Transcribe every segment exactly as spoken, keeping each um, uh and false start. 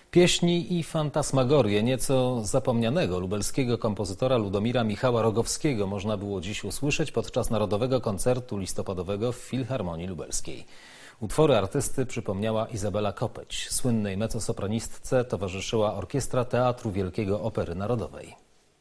Pieśni i fantasmagorie nieco zapomnianego lubelskiego kompozytora Ludomira Michała Rogowskiego można było dziś usłyszeć podczas Narodowego Koncertu Listopadowego w Filharmonii Lubelskiej. Utwory artysty przypomniała Izabela Kopeć. Słynnej mezzosopranistce towarzyszyła Orkiestra Teatru Wielkiego Opery Narodowej.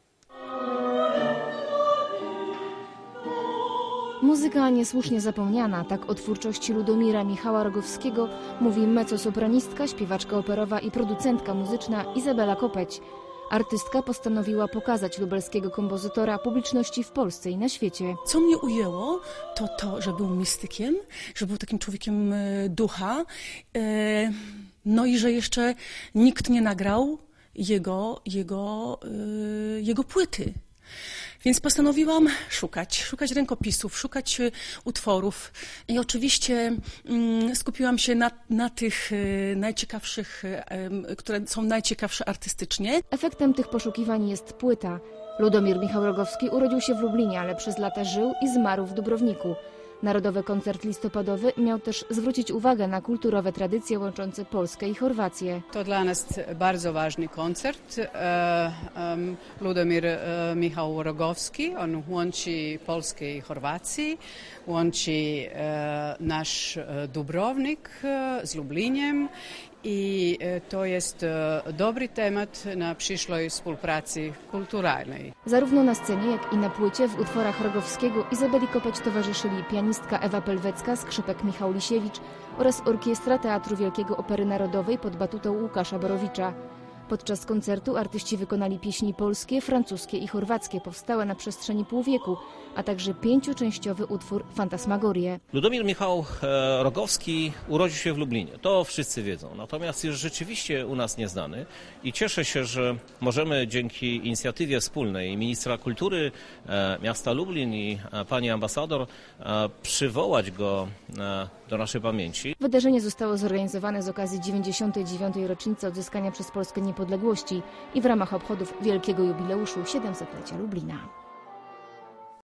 Muzyka niesłusznie zapomniana, tak o twórczości Ludomira Michała Rogowskiego mówi mezzosopranistka, śpiewaczka operowa i producentka muzyczna Izabela Kopeć. Artystka postanowiła pokazać lubelskiego kompozytora publiczności w Polsce i na świecie. Co mnie ujęło, to to, że był mistykiem, że był takim człowiekiem ducha, no i że jeszcze nikt nie nagrał jego, jego, jego płyty. Więc postanowiłam szukać, szukać rękopisów, szukać utworów i oczywiście mm, skupiłam się na, na tych y, najciekawszych, y, które są najciekawsze artystycznie. Efektem tych poszukiwań jest płyta. Ludomir Michał Rogowski urodził się w Lublinie, ale przez lata żył i zmarł w Dubrowniku. Narodowy Koncert Listopadowy miał też zwrócić uwagę na kulturowe tradycje łączące Polskę i Chorwację. To dla nas bardzo ważny koncert. Ludomir Michał Rogowski, on łączy Polskę i Chorwację, łączy nasz Dubrownik z Lubliniem i to jest dobry temat na przyszłej współpracy kulturalnej. Zarówno na scenie, jak i na płycie w utworach Rogowskiego Izabeli Kopeć towarzyszyli pianistka Ewa Pelwecka, skrzypek Michał Lisiewicz oraz Orkiestra Teatru Wielkiego Opery Narodowej pod batutą Łukasza Borowicza. Podczas koncertu artyści wykonali pieśni polskie, francuskie i chorwackie powstałe na przestrzeni pół wieku, a także pięcioczęściowy utwór Fantasmagorie. Ludomir Michał Rogowski urodził się w Lublinie, to wszyscy wiedzą, natomiast jest rzeczywiście u nas nieznany i cieszę się, że możemy dzięki inicjatywie wspólnej ministra kultury miasta Lublin i pani ambasador przywołać go do naszej pamięci. Wydarzenie zostało zorganizowane z okazji dziewięćdziesiątej dziewiątej rocznicy odzyskania przez Polskę niepodległości i w ramach obchodów wielkiego jubileuszu siedemsetlecia Lublina.